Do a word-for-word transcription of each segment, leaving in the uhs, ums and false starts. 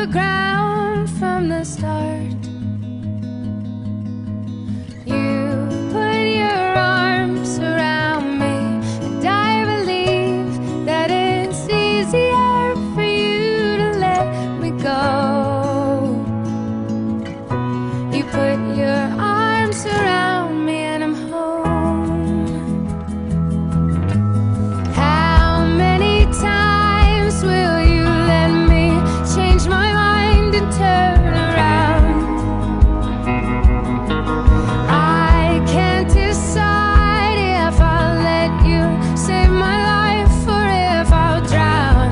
the ground from the start. You put your arms around me, and I believe that it's easier for you to let me go. You put your arms around me and I'm home. How many times will you let me change my mind and turn around? I can't decide if I'll let you save my life or if I'll drown.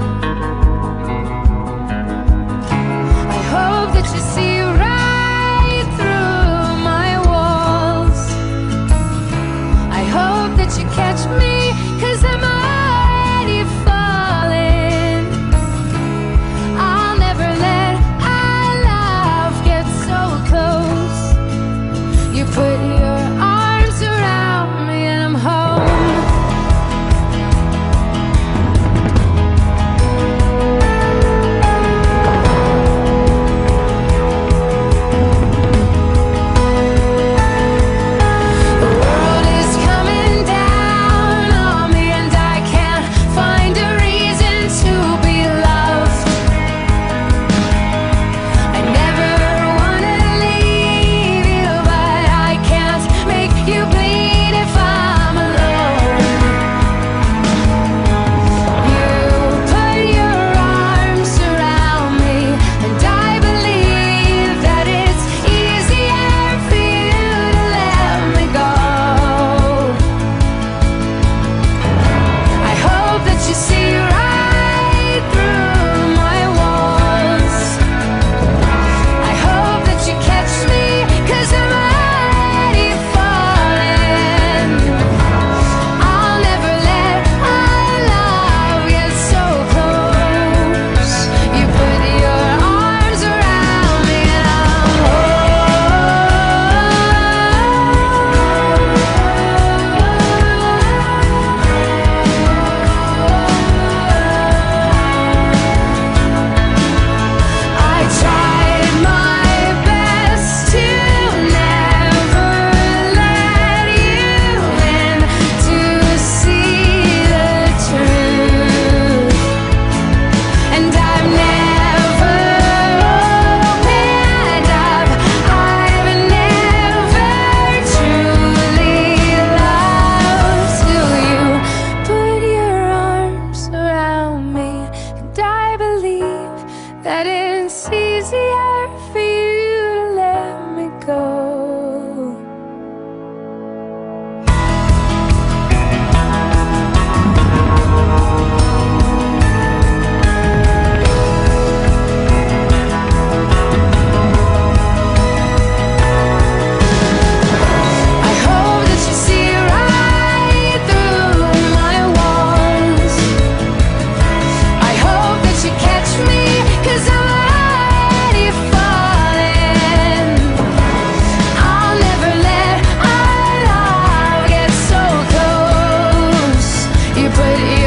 I hope that you see right through my walls. I hope that you catch me, 'cause I'm already falling. I'll never let our love get so close. You put your arms around me and I'm home. The world is coming down on me and I can't find a reason to be loved. I never wanna leave you, but I can't make you bleed if I'm alone. You put your arms around me, and I believe that it's easier for you to let me go. I hope that you see right through my walls. I hope that you catch me, 'cause I'm already falling. I'll never let our love get so close. You put your arms around me and I'm I tried my best to never let you in, to see the truth, and I've never opened up. I've never truly loved till you put your arms around me, and I believe that it's easier for you to let me go. I hope that you see right through my walls. I hope that you catch me, 'cause I'm already falling. I'll never let our love get so close. You put